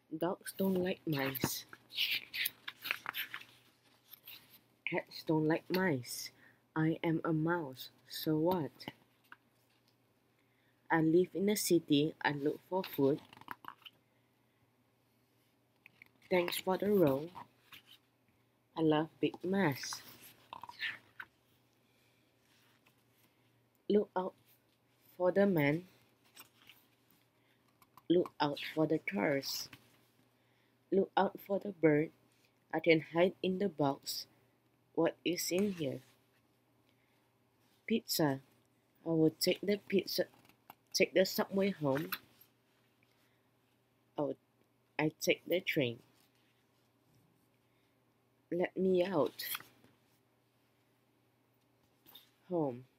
Dogs don't like mice. Cats don't like mice. I am a mouse, so what? I live in a city, I look for food. Thanks for the roll. I love big mess. Look out for the man. Look out for the cars. Look out for the bird. I can hide in the box. What is in here? Pizza. I will take the pizza. Take the subway home. Oh, I take the train. Let me out. Home.